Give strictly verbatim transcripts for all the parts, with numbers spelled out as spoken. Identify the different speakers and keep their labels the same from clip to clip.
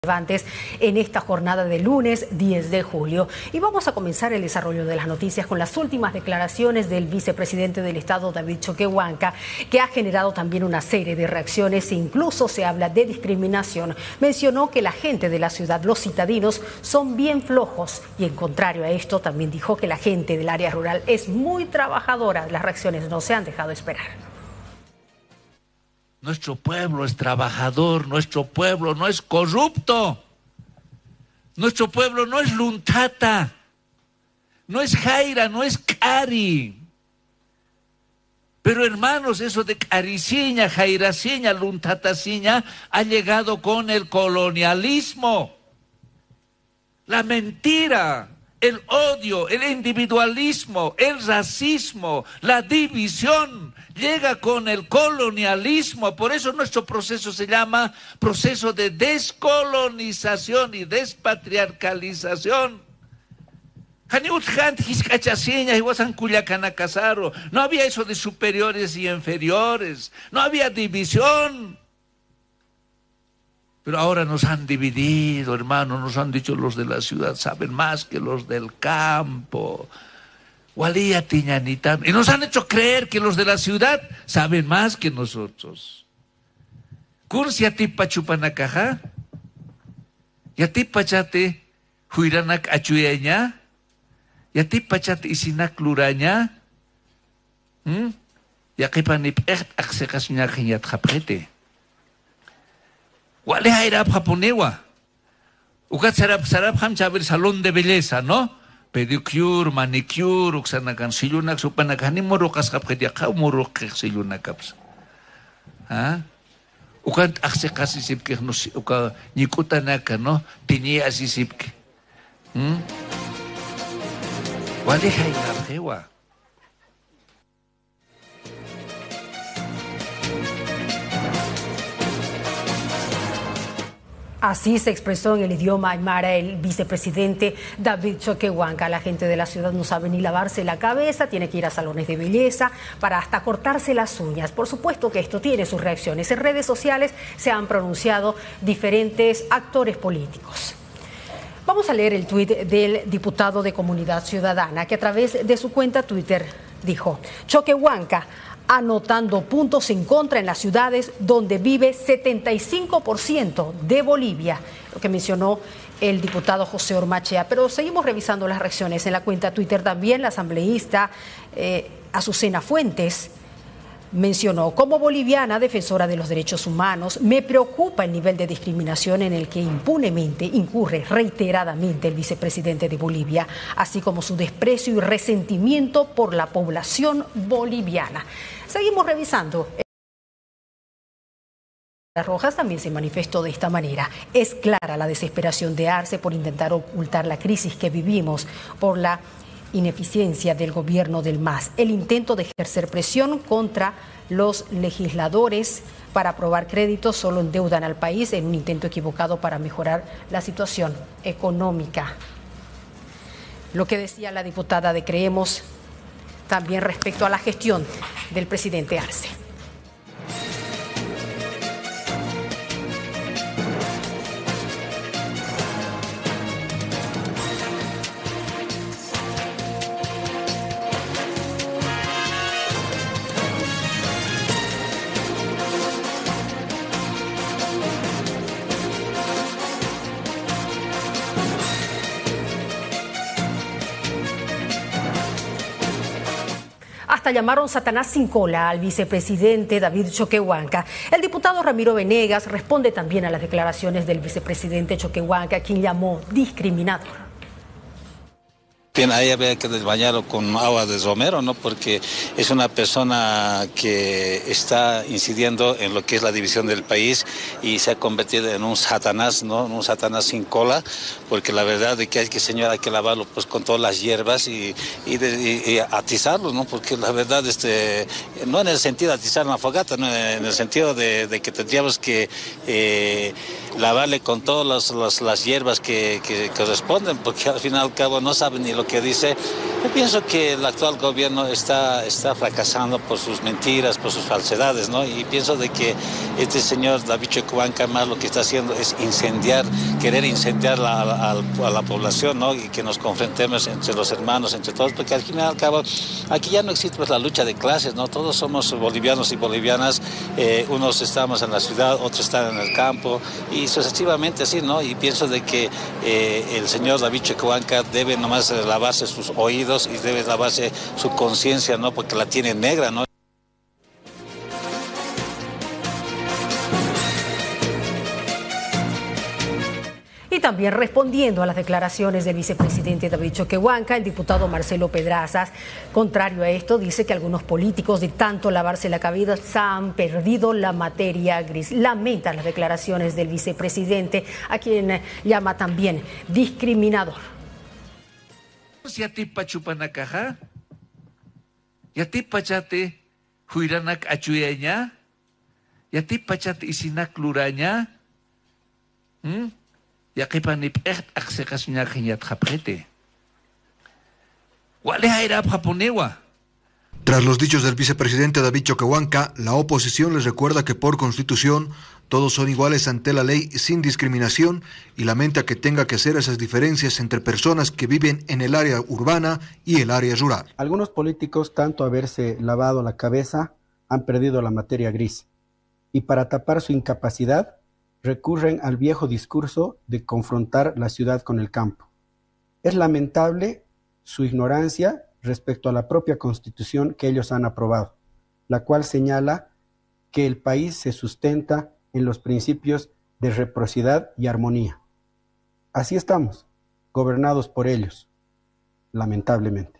Speaker 1: relevantes en esta jornada de lunes diez de julio. Y vamos a comenzar el desarrollo de las noticias con las últimas declaraciones del vicepresidente del Estado, David Choquehuanca, que ha generado también una serie de reacciones e incluso se habla de discriminación. Mencionó que la gente de la ciudad, los citadinos, son bien flojos y en contrario a esto también dijo que la gente del área rural es muy trabajadora. Las reacciones no se han dejado esperar.
Speaker 2: Nuestro pueblo es trabajador, nuestro pueblo no es corrupto, nuestro pueblo no es luntata, no es jaira, no es cari. Pero hermanos, eso de cariciña, jairaciña, luntataciña ha llegado con el colonialismo. La mentira, el odio, el individualismo, el racismo, la división, llega con el colonialismo. Por eso nuestro proceso se llama proceso de descolonización y despatriarcalización. No había eso de superiores y inferiores, no había división. Pero ahora nos han dividido, hermano, nos han dicho los de la ciudad saben más que los del campo. Y nos han hecho creer que los de la ciudad saben más que nosotros. Kursia tipa chupanakaja, ya tipa chate huiranak achuyeña, ya tipa chate isinak luranya, ya kipanip echt aksekasnya kinyat kapete. Wale hairap japonewa. Ukat sarap sarap ham chabir salón de belleza, ¿no? Pedicure, manicure, uksanakan silunak supanakan ni morokas kap kedia kau morok silunakaps. Ha? Ukat akse kasisip ke no uka nyikutanaka no tini asisip ke. Hmm? Wale hairap hewa.
Speaker 1: Así se expresó en el idioma aymara el vicepresidente David Choquehuanca. La gente de la ciudad no sabe ni lavarse la cabeza, tiene que ir a salones de belleza para hasta cortarse las uñas. Por supuesto que esto tiene sus reacciones. En redes sociales se han pronunciado diferentes actores políticos. Vamos a leer el tuit del diputado de Comunidad Ciudadana, que a través de su cuenta Twitter dijo: Choquehuanca anotando puntos en contra en las ciudades donde vive setenta y cinco por ciento de Bolivia, lo que mencionó el diputado José Ormachea. Pero seguimos revisando las reacciones en la cuenta Twitter. También la asambleísta eh, Azucena Fuentes mencionó: como boliviana defensora de los derechos humanos, me preocupa el nivel de discriminación en el que impunemente incurre reiteradamente el vicepresidente de Bolivia, así como su desprecio y resentimiento por la población boliviana. Seguimos revisando. Rojas también se manifestó de esta manera. Es clara la desesperación de Arce por intentar ocultar la crisis que vivimos por la ineficiencia del gobierno del M A S, el intento de ejercer presión contra los legisladores para aprobar créditos solo endeudan al país en un intento equivocado para mejorar la situación económica. Lo que decía la diputada de Creemos también respecto a la gestión del presidente Arce. Hasta llamaron Satanás sin cola al vicepresidente David Choquehuanca. El diputado Ramiro Venegas responde también a las declaraciones del vicepresidente Choquehuanca, quien llamó discriminador.
Speaker 3: Bien, ahí había que desbañarlo con agua de romero, ¿no? Porque es una persona que está incidiendo en lo que es la división del país y se ha convertido en un satanás, ¿no? Un satanás sin cola, porque la verdad es que hay que, señor, hay que lavarlo pues con todas las hierbas y, y, de, y, y atizarlo, ¿no? Porque la verdad, este, no en el sentido de atizar en la fogata, no en el sentido de, de que tendríamos que eh, lavarle con todas las, las, las hierbas que, que corresponden, porque al fin y al cabo no saben ni lo lo que dice. Yo pienso que el actual gobierno está, está fracasando por sus mentiras, por sus falsedades, ¿no? Y pienso de que este señor David Choquehuanca más lo que está haciendo es incendiar, querer incendiar la, a, a la población, ¿no? Y que nos confrontemos entre los hermanos, entre todos, porque al fin y al cabo aquí ya no existe pues, la lucha de clases, ¿no? Todos somos bolivianos y bolivianas, eh, unos estamos en la ciudad, otros están en el campo, y sucesivamente así, ¿no? Y pienso de que eh, el señor David Choquehuanca debe nomás lavarse sus oídos y debe lavarse su conciencia, ¿no? Porque la tiene negra, ¿no?
Speaker 1: Y también respondiendo a las declaraciones del vicepresidente David Choquehuanca, el diputado Marcelo Pedrazas, contrario a esto, dice que algunos políticos de tanto lavarse la cabeza han perdido la materia gris. Lamenta las declaraciones del vicepresidente, a quien llama también discriminador.
Speaker 2: Yati pachupanakaja, yati pachate huiranak achuyaña, yati pachate isinak luranya, hmm? Yakipanip echt aksekasnya kinyat japete. Wale hairap japonewa.
Speaker 4: Tras los dichos del vicepresidente David Choquehuanca, la oposición les recuerda que por constitución todos son iguales ante la ley sin discriminación y lamenta que tenga que hacer esas diferencias entre personas que viven en el área urbana y el área rural.
Speaker 5: Algunos políticos, tanto haberse lavado la cabeza, han perdido la materia gris y para tapar su incapacidad recurren al viejo discurso de confrontar la ciudad con el campo. Es lamentable su ignorancia respecto a la propia Constitución que ellos han aprobado, la cual señala que el país se sustenta en los principios de reciprocidad y armonía. Así estamos, gobernados por ellos, lamentablemente.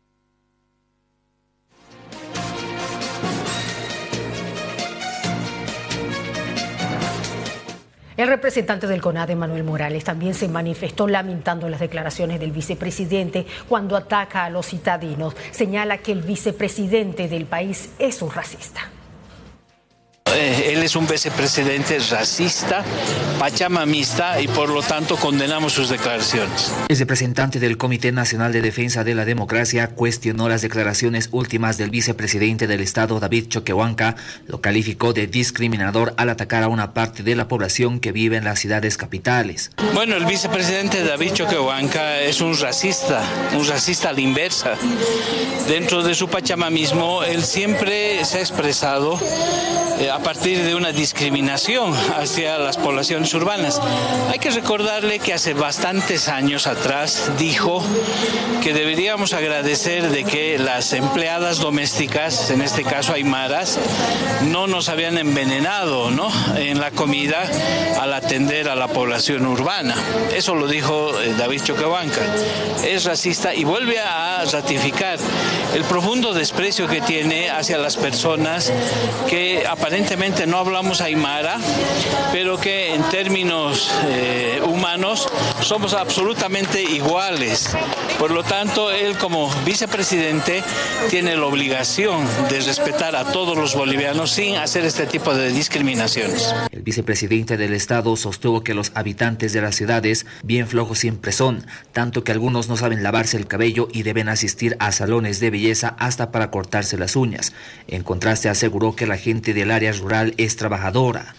Speaker 1: El representante del CONADE, Manuel Morales, también se manifestó lamentando las declaraciones del vicepresidente cuando ataca a los citadinos. Señala que el vicepresidente del país es un racista.
Speaker 6: Él es un vicepresidente racista, pachamamista y por lo tanto condenamos sus declaraciones.
Speaker 7: El representante del Comité Nacional de Defensa de la Democracia cuestionó las declaraciones últimas del vicepresidente del Estado, David Choquehuanca. Lo calificó de discriminador al atacar a una parte de la población que vive en las ciudades capitales.
Speaker 6: Bueno, el vicepresidente David Choquehuanca es un racista, un racista a la inversa. Dentro de su pachamamismo, él siempre se ha expresado eh, a partir de una discriminación hacia las poblaciones urbanas. Hay que recordarle que hace bastantes años atrás dijo que deberíamos agradecer de que las empleadas domésticas, en este caso aymaras, no nos habían envenenado, ¿no?, en la comida al atender a la población urbana. Eso lo dijo David Choquehuanca. Es racista y vuelve a ratificar el profundo desprecio que tiene hacia las personas que aparentemente no hablamos aymara, pero que en términos eh, humanos somos absolutamente iguales. Por lo tanto, él como vicepresidente tiene la obligación de respetar a todos los bolivianos sin hacer este tipo de discriminaciones.
Speaker 7: El vicepresidente del Estado sostuvo que los habitantes de las ciudades bien flojos siempre son, tanto que algunos no saben lavarse el cabello y deben asistir a salones de belleza hasta para cortarse las uñas. En contraste, aseguró que la gente del área rural es trabajadora.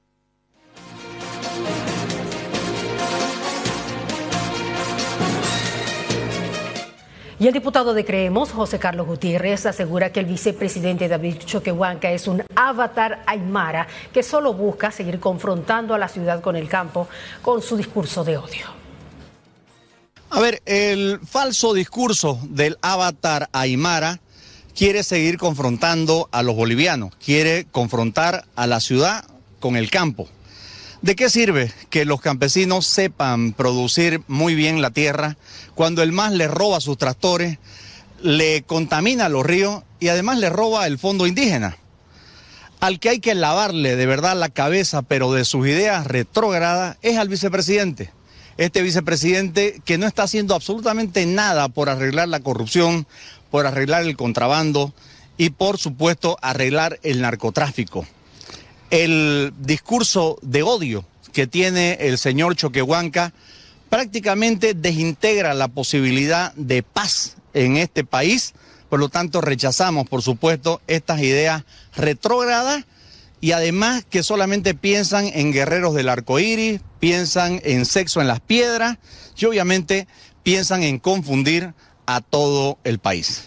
Speaker 1: Y el diputado de Creemos, José Carlos Gutiérrez, asegura que el vicepresidente David Choquehuanca es un avatar aymara que solo busca seguir confrontando a la ciudad con el campo con su discurso de odio.
Speaker 8: A ver, el falso discurso del avatar aymara quiere seguir confrontando a los bolivianos, quiere confrontar a la ciudad con el campo. ¿De qué sirve que los campesinos sepan producir muy bien la tierra cuando el M A S les roba sus tractores, le contamina los ríos y además le roba el fondo indígena? Al que hay que lavarle de verdad la cabeza, pero de sus ideas retrógradas, es al vicepresidente. Este vicepresidente que no está haciendo absolutamente nada por arreglar la corrupción, por arreglar el contrabando y por supuesto arreglar el narcotráfico. El discurso de odio que tiene el señor Choquehuanca prácticamente desintegra la posibilidad de paz en este país. Por lo tanto, rechazamos, por supuesto, estas ideas retrógradas y además que solamente piensan en guerreros del arco iris, piensan en sexo en las piedras y obviamente piensan en confundir a todo el país.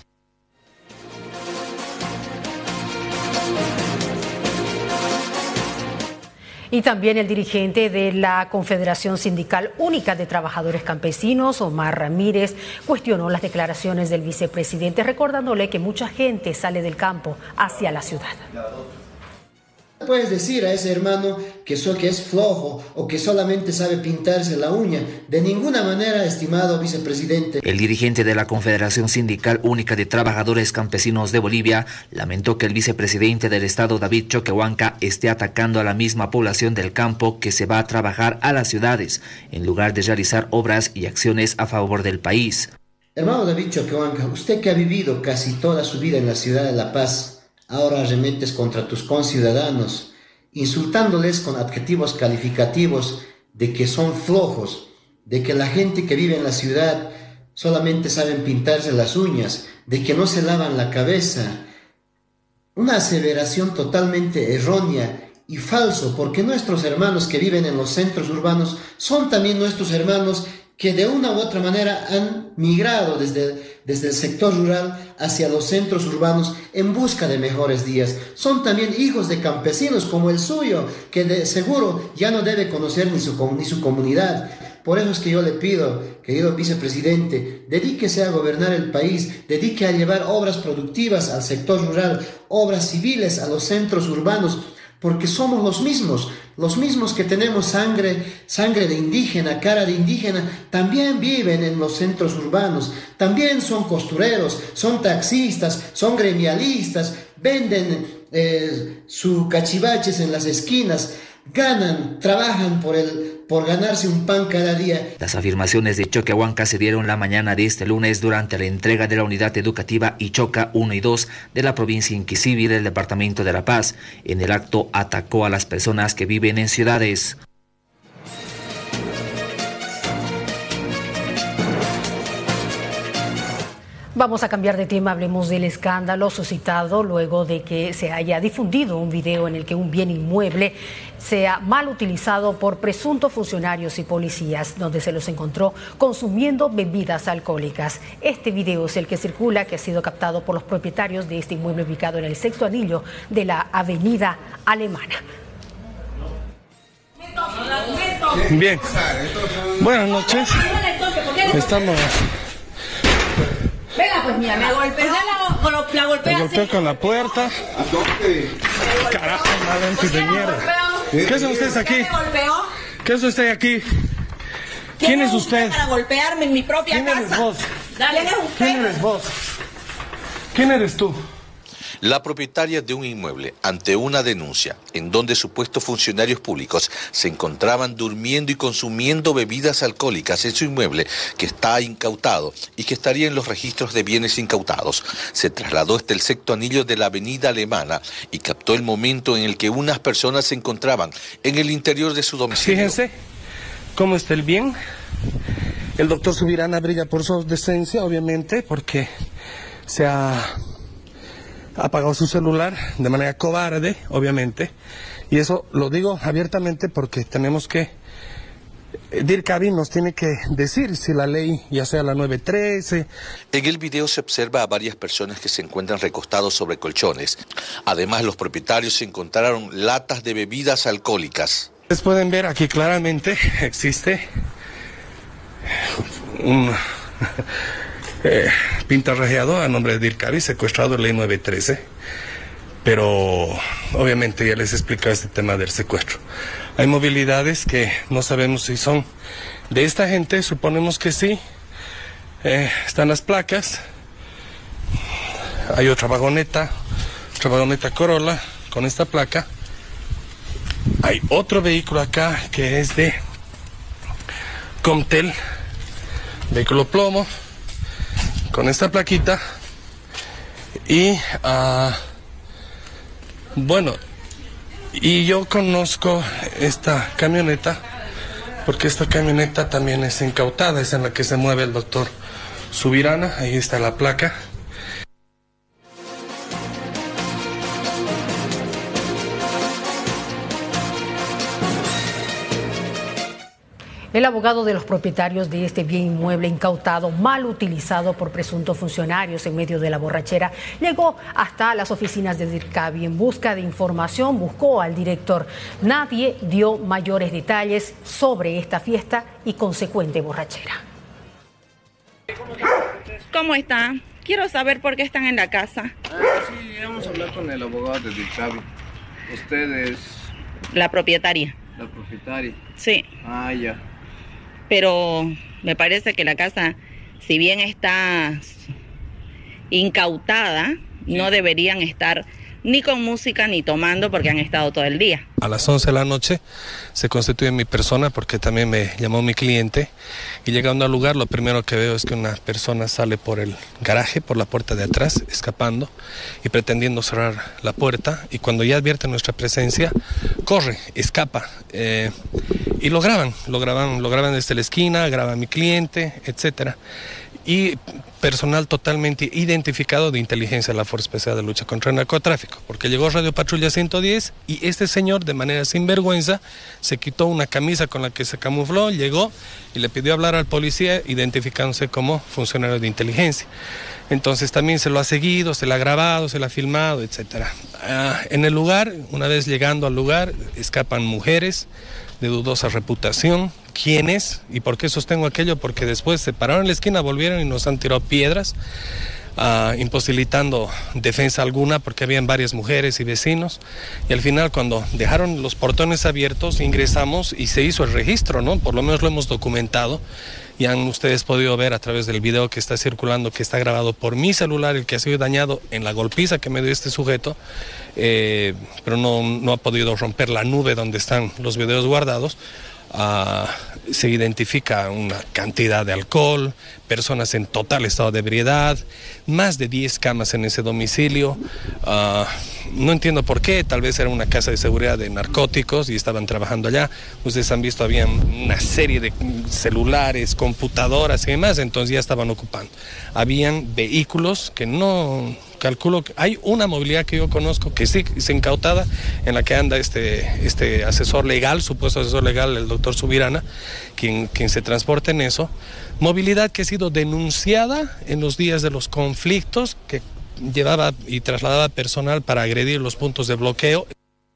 Speaker 1: Y también el dirigente de la Confederación Sindical Única de Trabajadores Campesinos, Omar Ramírez, cuestionó las declaraciones del vicepresidente, recordándole que mucha gente sale del campo hacia la ciudad.
Speaker 9: Puedes decir a ese hermano que, so, que es flojo o que solamente sabe pintarse la uña. De ninguna manera, estimado vicepresidente.
Speaker 7: El dirigente de la Confederación Sindical Única de Trabajadores Campesinos de Bolivia lamentó que el vicepresidente del Estado, David Choquehuanca, esté atacando a la misma población del campo que se va a trabajar a las ciudades, en lugar de realizar obras y acciones a favor del país.
Speaker 9: Hermano David Choquehuanca, usted que ha vivido casi toda su vida en la ciudad de La Paz, ahora arremetes contra tus conciudadanos, insultándoles con adjetivos calificativos de que son flojos, de que la gente que vive en la ciudad solamente saben pintarse las uñas, de que no se lavan la cabeza. Una aseveración totalmente errónea y falso, porque nuestros hermanos que viven en los centros urbanos son también nuestros hermanos que de una u otra manera han migrado desde, desde el sector rural hacia los centros urbanos en busca de mejores días. Son también hijos de campesinos como el suyo, que de seguro ya no debe conocer ni su, ni su comunidad. Por eso es que yo le pido, querido vicepresidente, dedíquese a gobernar el país, dedique a llevar obras productivas al sector rural, obras civiles a los centros urbanos, porque somos los mismos, los mismos que tenemos sangre, sangre de indígena, cara de indígena, también viven en los centros urbanos, también son costureros, son taxistas, son gremialistas, venden eh, sus cachivaches en las esquinas, ganan, trabajan por el, por ganarse un pan cada día.
Speaker 7: Las afirmaciones de Choquehuanca se dieron la mañana de este lunes durante la entrega de la unidad educativa Ichoca uno y dos de la provincia Inquisibi del departamento de La Paz. En el acto atacó a las personas que viven en ciudades.
Speaker 1: Vamos a cambiar de tema, hablemos del escándalo suscitado luego de que se haya difundido un video en el que un bien inmueble sea mal utilizado por presuntos funcionarios y policías, donde se los encontró consumiendo bebidas alcohólicas. Este video es el que circula, que ha sido captado por los propietarios de este inmueble ubicado en el sexto anillo de la avenida Alemana.
Speaker 10: Bien, buenas noches. Estamos...
Speaker 11: Venga, pues mira, me golpeó, la, la, la golpea
Speaker 10: me golpeó
Speaker 11: así.
Speaker 10: Con la puerta. Carajo, malentos de mierda. ¿Qué hacen ustedes aquí?
Speaker 11: ¿Me golpeó?
Speaker 10: ¿Qué hace usted aquí? ¿Quién es usted?
Speaker 11: Para golpearme en mi propia
Speaker 10: ¿Quién
Speaker 11: casa.
Speaker 10: eres vos?
Speaker 11: Dale, ¿Quién, es
Speaker 10: ¿Quién eres vos? ¿Quién eres tú?
Speaker 12: La propietaria de un inmueble ante una denuncia en donde supuestos funcionarios públicos se encontraban durmiendo y consumiendo bebidas alcohólicas en su inmueble que está incautado y que estaría en los registros de bienes incautados. Se trasladó hasta el sexto anillo de la avenida Alemana y captó el momento en el que unas personas se encontraban en el interior de su domicilio.
Speaker 10: Fíjense cómo está el bien. El doctor Subirana brilla por su decencia, obviamente, porque se ha... ha apagado su celular de manera cobarde, obviamente, y eso lo digo abiertamente porque tenemos que, DIRCABI nos tiene que decir si la ley, ya sea la nueve trece...
Speaker 12: En el video se observa a varias personas que se encuentran recostados sobre colchones. Además, los propietarios encontraron latas de bebidas alcohólicas.
Speaker 10: Ustedes pueden ver aquí claramente existe un... Eh, pintarrajeado a nombre de DIRCABI, secuestrado en ley nueve trece, pero obviamente ya les he explicado este tema del secuestro. Hay movilidades que no sabemos si son de esta gente, suponemos que sí. Eh, están las placas, hay otra vagoneta, otra vagoneta Corolla con esta placa. Hay otro vehículo acá que es de Comtel, vehículo plomo, con esta plaquita y uh, bueno, y yo conozco esta camioneta porque esta camioneta también es incautada, es en la que se mueve el doctor Subirana, ahí está la placa.
Speaker 1: El abogado de los propietarios de este bien inmueble incautado, mal utilizado por presuntos funcionarios en medio de la borrachera, llegó hasta las oficinas de DIRCABI en busca de información, buscó al director. Nadie dio mayores detalles sobre esta fiesta y consecuente borrachera.
Speaker 13: ¿Cómo está? Quiero saber por qué están en la casa.
Speaker 14: Ah, sí, vamos a hablar con el abogado de DIRCABI. ¿Usted es...?
Speaker 13: La propietaria.
Speaker 14: La propietaria.
Speaker 13: Sí.
Speaker 14: Ah, ya.
Speaker 13: Pero me parece que la casa, si bien está incautada, sí, no deberían estar ni con música ni tomando porque han estado todo el día.
Speaker 10: A las once de la noche se constituye mi persona porque también me llamó mi cliente y llegando al lugar lo primero que veo es que una persona sale por el garaje, por la puerta de atrás, escapando y pretendiendo cerrar la puerta, y cuando ya advierte nuestra presencia, corre, escapa eh, y lo graban, lo graban, lo graban desde la esquina, graba a mi cliente, etcétera. Y personal totalmente identificado de inteligencia de la Fuerza Especial de Lucha contra el Narcotráfico, porque llegó Radio Patrulla ciento diez y este señor de manera sinvergüenza se quitó una camisa con la que se camufló, llegó y le pidió hablar al policía identificándose como funcionario de inteligencia. Entonces también se lo ha seguido, se lo ha grabado, se lo ha filmado, etcétera. Ah, en el lugar, una vez llegando al lugar, escapan mujeres de dudosa reputación. ¿Quiénes? ¿Y por qué sostengo aquello? Porque después se pararon en la esquina, volvieron y nos han tirado piedras, uh, imposibilitando defensa alguna porque habían varias mujeres y vecinos. Y al final, cuando dejaron los portones abiertos, ingresamos y se hizo el registro, ¿no? Por lo menos lo hemos documentado. Y han ustedes podido ver a través del video que está circulando, que está grabado por mi celular, el que ha sido dañado en la golpiza que me dio este sujeto, eh, pero no, no ha podido romper la nube donde están los videos guardados. Uh, se identifica una cantidad de alcohol, personas en total estado de ebriedad, más de diez camas en ese domicilio. Uh, no entiendo por qué, tal vez era una casa de seguridad de narcóticos y estaban trabajando allá. Ustedes han visto, había una serie de celulares, computadoras y demás, entonces ya estaban ocupando. Habían vehículos que no... Calculo que hay una movilidad que yo conozco que sí es incautada, en la que anda este, este asesor legal, supuesto asesor legal, el doctor Subirana, quien, quien se transporta en eso. Movilidad que ha sido denunciada en los días de los conflictos, que llevaba y trasladaba personal para agredir los puntos de bloqueo.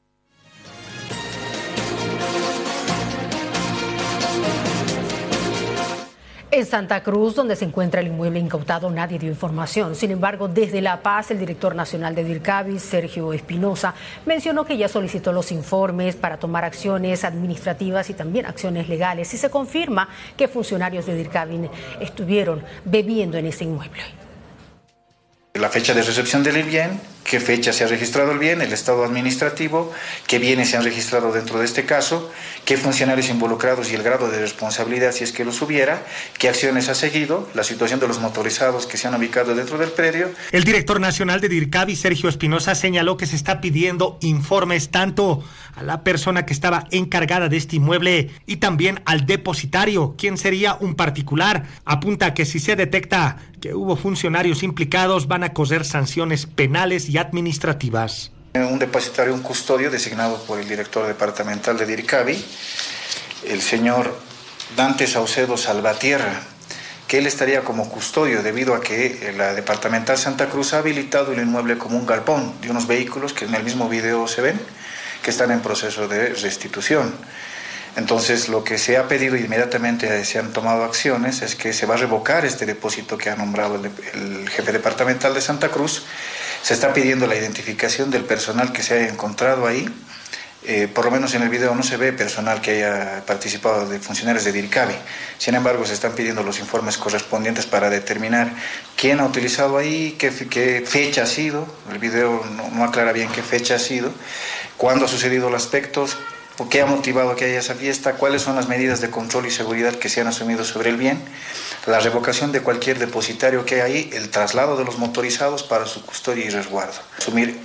Speaker 1: En Santa Cruz, donde se encuentra el inmueble incautado, nadie dio información. Sin embargo, desde La Paz, el director nacional de DIRCABI, Sergio Espinosa, mencionó que ya solicitó los informes para tomar acciones administrativas y también acciones legales. Y se confirma que funcionarios de DIRCABI estuvieron bebiendo en ese inmueble.
Speaker 15: La fecha de recepción del bien, qué fecha se ha registrado el bien, el estado administrativo, qué bienes se han registrado dentro de este caso, qué funcionarios involucrados y el grado de responsabilidad si es que los hubiera, qué acciones ha seguido, la situación de los motorizados que se han ubicado dentro del predio.
Speaker 16: El director nacional de DIRCABI, Sergio Espinosa, señaló que se está pidiendo informes tanto a la persona que estaba encargada de este inmueble y también al depositario, quien sería un particular. Apunta que si se detecta que hubo funcionarios implicados, van a correr sanciones penales y administrativas.
Speaker 15: Un depositario, un custodio designado por el director departamental de DIRCABI, el señor Dante Saucedo Salvatierra, que él estaría como custodio debido a que la departamental Santa Cruz ha habilitado el inmueble como un galpón de unos vehículos que en el mismo video se ven, que están en proceso de restitución. Entonces, lo que se ha pedido y inmediatamente se han tomado acciones es que se va a revocar este depósito que ha nombrado el, el jefe departamental de Santa Cruz. Se está pidiendo la identificación del personal que se haya encontrado ahí. Eh, por lo menos en el video no se ve personal que haya participado de funcionarios de DIRCABI. Sin embargo, se están pidiendo los informes correspondientes para determinar quién ha utilizado ahí, qué, qué fecha ha sido. El video no, no aclara bien qué fecha ha sido, cuándo ha sucedido los aspectos, por qué ha motivado que haya esa fiesta, cuáles son las medidas de control y seguridad que se han asumido sobre el bien, la revocación de cualquier depositario que hay ahí, el traslado de los motorizados para su custodia y resguardo. Asumir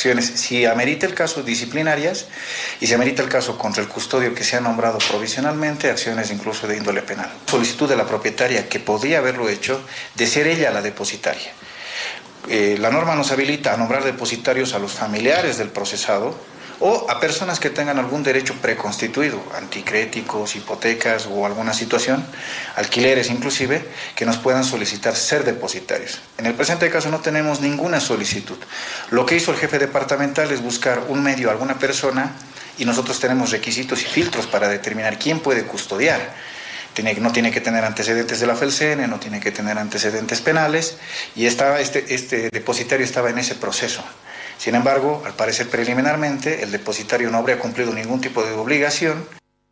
Speaker 15: acciones, si amerita el caso, disciplinarias, y si amerita el caso contra el custodio que se ha nombrado provisionalmente, acciones incluso de índole penal. Solicitud de la propietaria, que podría haberlo hecho, de ser ella la depositaria. Eh, la norma nos habilita a nombrar depositarios a los familiares del procesado o a personas que tengan algún derecho preconstituido, anticréticos, hipotecas o alguna situación, alquileres inclusive, que nos puedan solicitar ser depositarios. En el presente caso no tenemos ninguna solicitud. Lo que hizo el jefe departamental es buscar un medio, alguna persona, y nosotros tenemos requisitos y filtros para determinar quién puede custodiar. Tiene, no tiene que tener antecedentes de la F E L C N, no tiene que tener antecedentes penales, y estaba, este, este depositario estaba en ese proceso. Sin embargo, al parecer preliminarmente, el depositario no habría cumplido ningún tipo de obligación.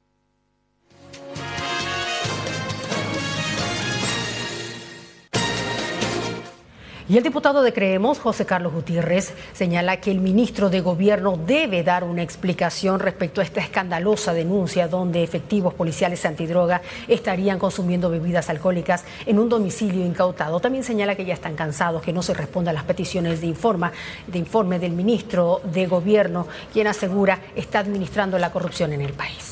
Speaker 1: Y el diputado de Creemos, José Carlos Gutiérrez, señala que el ministro de Gobierno debe dar una explicación respecto a esta escandalosa denuncia donde efectivos policiales antidroga estarían consumiendo bebidas alcohólicas en un domicilio incautado. También señala que ya están cansados, que no se responda a las peticiones de, informa, de informe del ministro de Gobierno, quien asegura está administrando la corrupción en el país.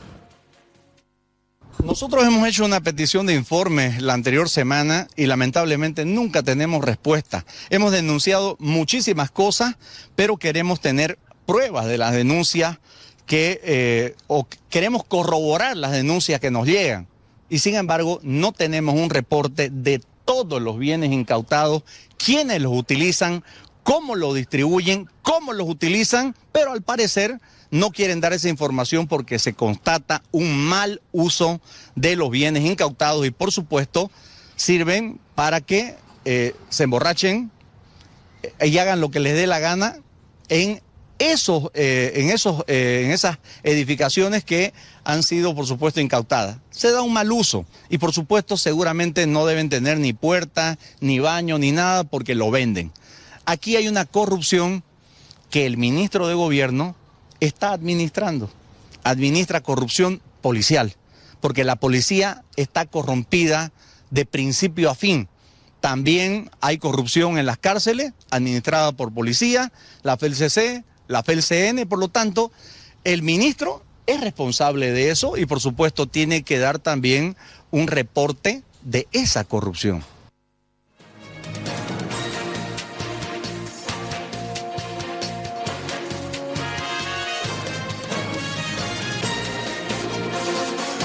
Speaker 8: Nosotros hemos hecho una petición de informe la anterior semana y lamentablemente nunca tenemos respuesta. Hemos denunciado muchísimas cosas, pero queremos tener pruebas de las denuncias que, eh, o queremos corroborar las denuncias que nos llegan. Y sin embargo, no tenemos un reporte de todos los bienes incautados, quiénes los utilizan, cómo los distribuyen, cómo los utilizan, pero al parecer no quieren dar esa información porque se constata un mal uso de los bienes incautados y por supuesto sirven para que eh, se emborrachen y hagan lo que les dé la gana en esos, eh, en, esos eh, en esas edificaciones que han sido por supuesto incautadas. Se da un mal uso y por supuesto seguramente no deben tener ni puerta, ni baño, ni nada porque lo venden. Aquí hay una corrupción que el ministro de Gobierno está administrando, administra corrupción policial, porque la policía está corrompida de principio a fin. También hay corrupción en las cárceles, administrada por policía, la F E L C C, la F E L C N, por lo tanto, el ministro es responsable de eso y por supuesto tiene que dar también un reporte de esa corrupción.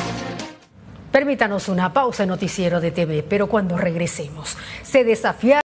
Speaker 1: Permítanos una pausa en Noticiero de T V, pero cuando regresemos, se desafía